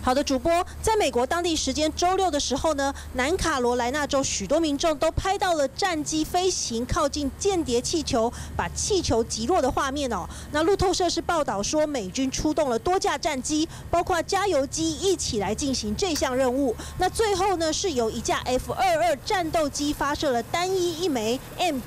好的，主播，在美国当地时间周六的时候呢，南卡罗来纳州许多民众都拍到了战机飞行靠近间谍气球，把气球击落的画面哦。那路透社是报道说，美军出动了多架战机，包括加油机一起来进行这项任务。那最后呢，是由一架 F-22战斗机发射了单一枚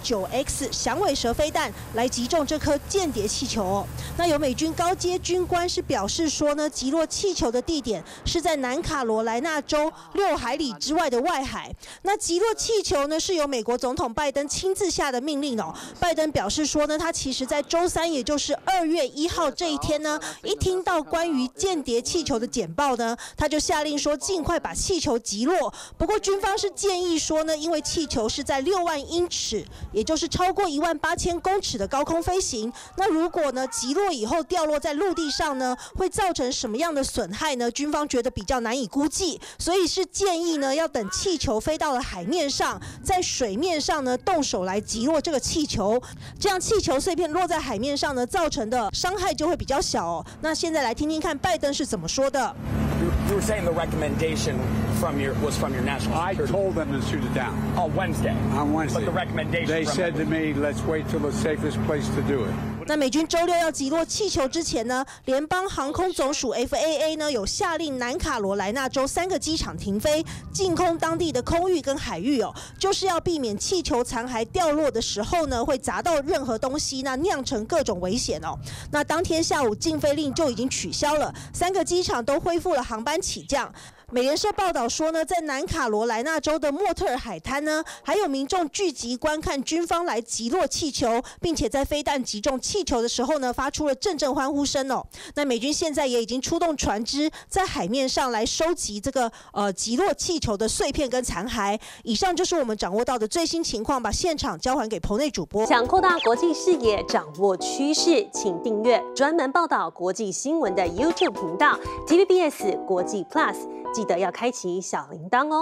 M9X 响尾蛇飞弹来击中这颗间谍气球哦。那有美军高阶军官是表示说呢，击落气球的地点是在南卡罗来纳州6海里之外的外海。那击落气球呢，是由美国总统拜登亲自下的命令哦。拜登表示说呢，他其实在周3，也就是2月1号这一天呢，一听到关于间谍气球的简报呢，他就下令说尽快把气球击落。不过军方是建议说呢，因为气球是在6万英尺，也就是超过18000公尺的高空飞行，那如果呢击落以后掉落在陆地上呢，会造成什么样的损害呢？军方觉得比较难以估计，所以是建议呢，要等气球飞到了海面上，在水面上呢动手来击落这个气球，这样气球碎片落在海面上呢，造成的伤害就会比较小哦。那现在来听听看拜登是怎么说的。 You were saying the recommendation was from your national security. I told them to shoot it down. On Wednesday. On Wednesday. But the recommendation They said to me, let's wait till the safest place to do it. 那美军周6要击落气球之前呢，联邦航空总署 FAA 呢有下令南卡罗来纳州3个机场停飞，净空当地的空域跟海域哦，就是要避免气球残骸掉落的时候呢，会砸到任何东西，那酿成各种危险哦。那当天下午禁飞令就已经取消了，3个机场都恢复了航班起降。美联社报道说呢，在南卡罗来纳州的莫特尔海滩呢，还有民众聚集观看军方来击落气球，并且在飞弹击中气球的时候呢，发出了阵阵欢呼声哦。那美军现在也已经出动船只在海面上来收集这个击落气球的碎片跟残骸。以上就是我们掌握到的最新情况，把现场交还给棚内主播。 想扩大国际视野，掌握趋势，请订阅专门报道国际新闻的 YouTube 频道 TVBS 国际 Plus。记得要开启小铃铛哦。